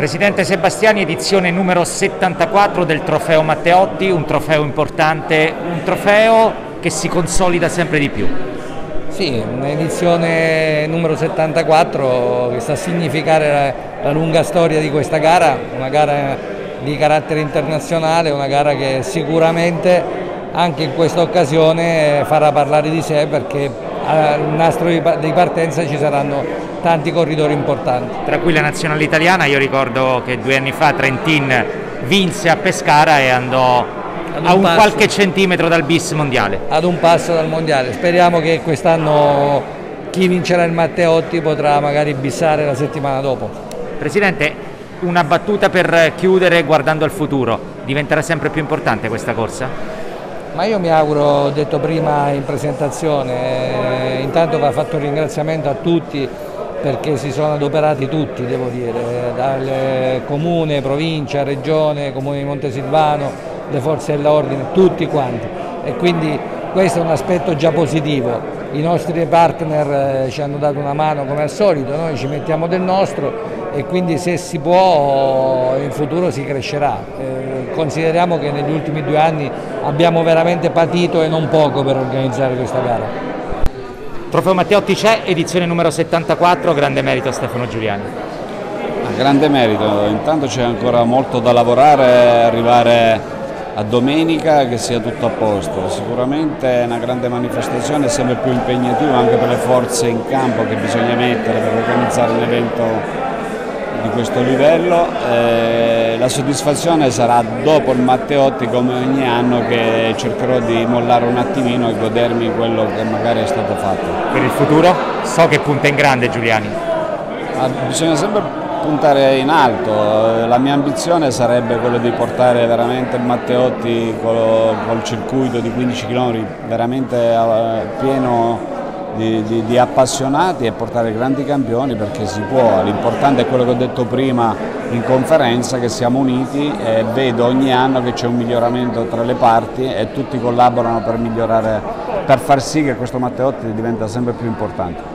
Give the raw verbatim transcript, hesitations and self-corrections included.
Presidente Sebastiani, edizione numero settantaquattro del Trofeo Matteotti, un trofeo importante, un trofeo che si consolida sempre di più. Sì, un'edizione numero settantaquattro che sta a significare la, la lunga storia di questa gara, una gara di carattere internazionale, una gara che sicuramente anche in questa occasione farà parlare di sé, perché al nastro di partenza ci saranno tanti corridori importanti. Tra cui la nazionale italiana. Io ricordo che due anni fa Trentin vinse a Pescara e andò un a un passo, qualche centimetro dal bis mondiale. Ad un passo dal mondiale. Speriamo che quest'anno chi vincerà il Matteotti potrà magari bissare la settimana dopo. Presidente, una battuta per chiudere guardando al futuro. Diventerà sempre più importante questa corsa? Ma io mi auguro, ho detto prima in presentazione, eh, intanto va fatto un ringraziamento a tutti, perché si sono adoperati tutti, devo dire, dal comune, provincia, regione, comune di Montesilvano, le forze dell'ordine, tutti quanti, e quindi questo è un aspetto già positivo. I nostri partner ci hanno dato una mano come al solito, noi ci mettiamo del nostro e quindi se si può in futuro si crescerà. Eh, consideriamo che negli ultimi due anni abbiamo veramente patito e non poco per organizzare questa gara. Trofeo Matteotti c'è, edizione numero settantaquattro, grande merito a Stefano Giuliani. Grande merito, intanto c'è ancora molto da lavorare, arrivare a domenica che sia tutto a posto. Sicuramente è una grande manifestazione, sempre più impegnativa anche per le forze in campo che bisogna mettere per organizzare un evento di questo livello. Eh, la soddisfazione sarà dopo il Matteotti, come ogni anno, che cercherò di mollare un attimino e godermi quello che magari è stato fatto. Per il futuro? So che punta in grande Giuliani. Ma bisogna sempre puntare in alto. La mia ambizione sarebbe quella di portare veramente il Matteotti col, col circuito di quindici chilometri veramente pieno Di, di, di appassionati e portare grandi campioni, perché si può. L'importante è quello che ho detto prima in conferenza, che siamo uniti, e vedo ogni anno che c'è un miglioramento tra le parti e tutti collaborano per migliorare, per far sì che questo Matteotti diventa sempre più importante.